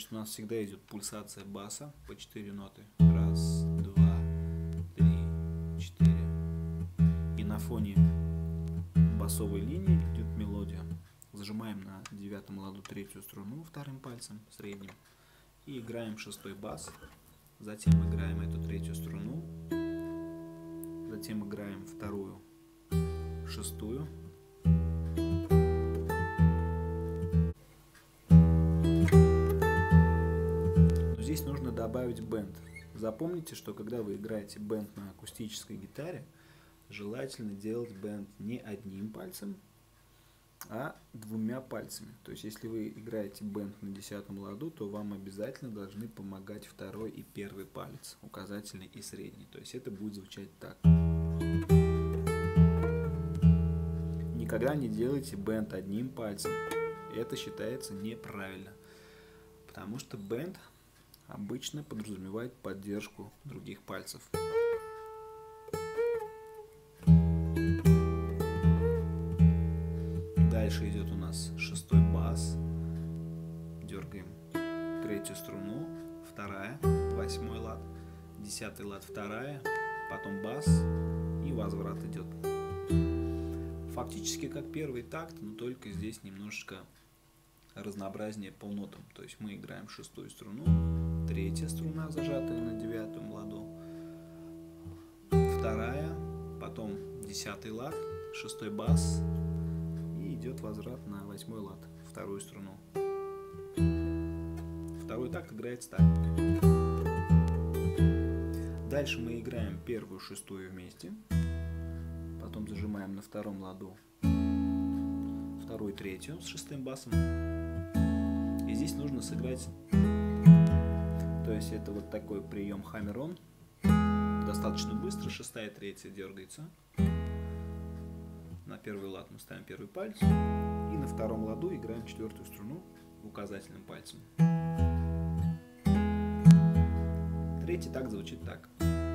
Значит, у нас всегда идет пульсация баса по 4 ноты. Раз, два, три, четыре. И на фоне басовой линии идет мелодия. Зажимаем на 9-м ладу 3-ю струну вторым пальцем, средним. И играем 6-й бас. Затем играем эту 3-ю струну. Затем играем 2-ю, 6-ю. Здесь нужно добавить бенд. Запомните, что когда вы играете бенд на акустической гитаре, желательно делать бенд не одним пальцем, а 2 пальцами. То есть, если вы играете бенд на 10-м ладу, то вам обязательно должны помогать 2-й и 1-й палец, указательный и средний. То есть, это будет звучать так. Никогда не делайте бенд одним пальцем. Это считается неправильно. Потому что бенд обычно подразумевает поддержку других пальцев. Дальше идет у нас 6-й бас. Дергаем 3-ю струну, 2-я, 8-й лад, 10-й лад, 2-я, потом бас и возврат идет. Фактически как 1-й такт, но только здесь немножечко разнообразнее по нотам. То есть мы играем 6-ю струну, 3-я струна, зажатая на 9-м ладу, 2-я, потом 10-й лад, 6-й бас. Идет возврат на 8-й лад, 2-ю струну. 2-й такт играется так. Дальше мы играем 1-ю, 6-ю вместе. Потом зажимаем на 2-м ладу 2-ю, 3-ю с 6-м басом. И здесь нужно сыграть, то есть это вот такой прием хаммер-он. Достаточно быстро, 6-я, 3-я дергается. На 1-й лад мы ставим 1-й палец, и на 2-м ладу играем 4-ю струну указательным пальцем. 3-й такт звучит так.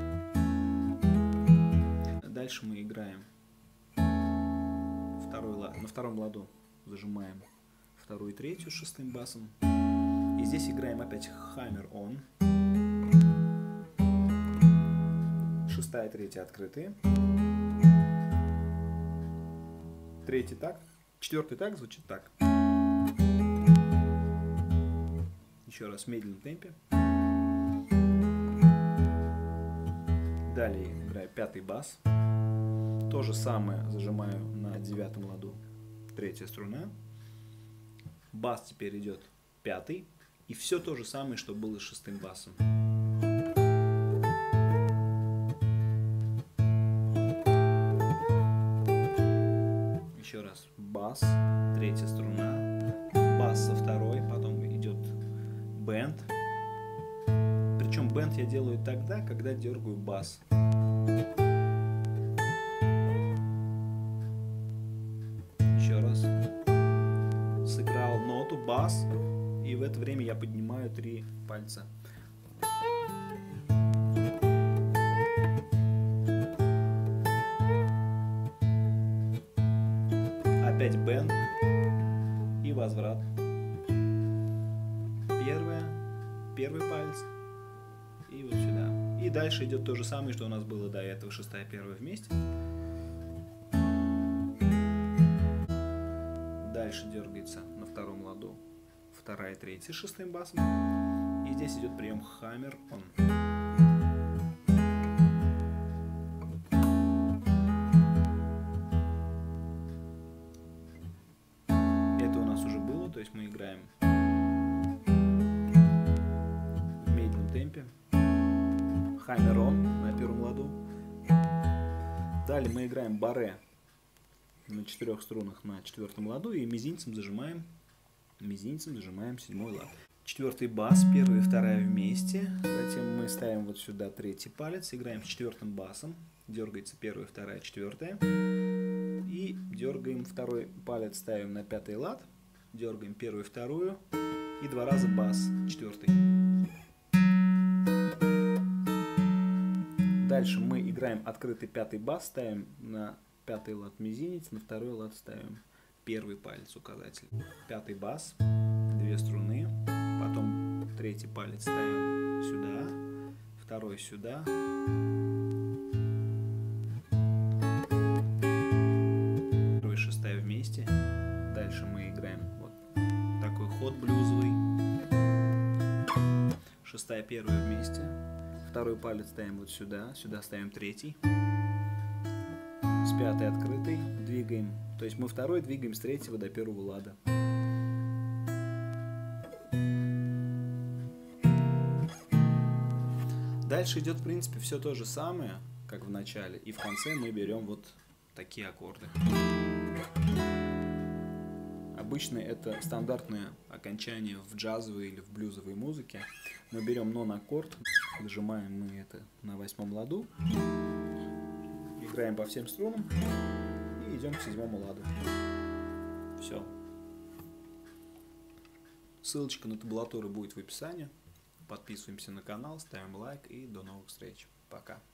Дальше мы играем на 2-м ладу зажимаем 2-ю и 3-ю с 6-м басом. И здесь играем опять хаммер-он. 6-я, 3-я открытые. 3-й такт. 4-й такт звучит так. Еще раз в медленном темпе. Далее играю 5-й бас. То же самое зажимаю на 9-м ладу 3-я струна. Бас теперь идет 5-й. И все то же самое, что было с 6-м басом. Еще раз. Бас, 3-я струна, бас со 2-й, потом идет бенд. Причем бенд я делаю тогда, когда дергаю бас. Еще раз. Сыграл ноту, бас, и в это время я поднимаю 3 пальца. Опять бенд и возврат. 1-й палец и вот сюда. И дальше идет то же самое, что у нас было до этого, 6-я, 1-я вместе. Дальше дергается на 2-м ладу 2-я и 3-я с 6-м басом. И здесь идет прием хаммер-он. То есть мы играем в медленном темпе. Хаммер-он на 1-м ладу. Далее мы играем барре на 4 струнах на 4-м ладу и мизинцем зажимаем 7-й лад. 4-й бас, 1-я и 2-я вместе. Затем мы ставим вот сюда 3-й палец, играем с 4-м басом. Дергается 1-я, 2-я, 4-я. И дергаем 2-й палец, ставим на 5-й лад. Дергаем 1-ю и 2-ю, и 2 раза бас, 4-й. Дальше мы играем открытый 5-й бас, ставим на 5-й лад мизинец, на 2-й лад ставим 1-й палец указатель. 5-й бас, 2 струны, потом третий палец ставим сюда, второй сюда. Первый и шестая вместе. Дальше мы играем вот такой ход блюзовый. Шестая, первая вместе. Второй палец ставим вот сюда, сюда ставим третий. С пятой открытой двигаем. То есть мы второй двигаем с третьего до первого лада. Дальше идет, в принципе, все то же самое, как в начале. И в конце мы берем вот такие аккорды. Обычно это стандартное окончание в джазовой или в блюзовой музыке. Мы берем нон-аккорд, нажимаем мы это на 8-м ладу, играем по всем струнам и идем к 7-му ладу. Все. Ссылочка на табулатуру будет в описании. Подписываемся на канал, ставим лайк и до новых встреч. Пока.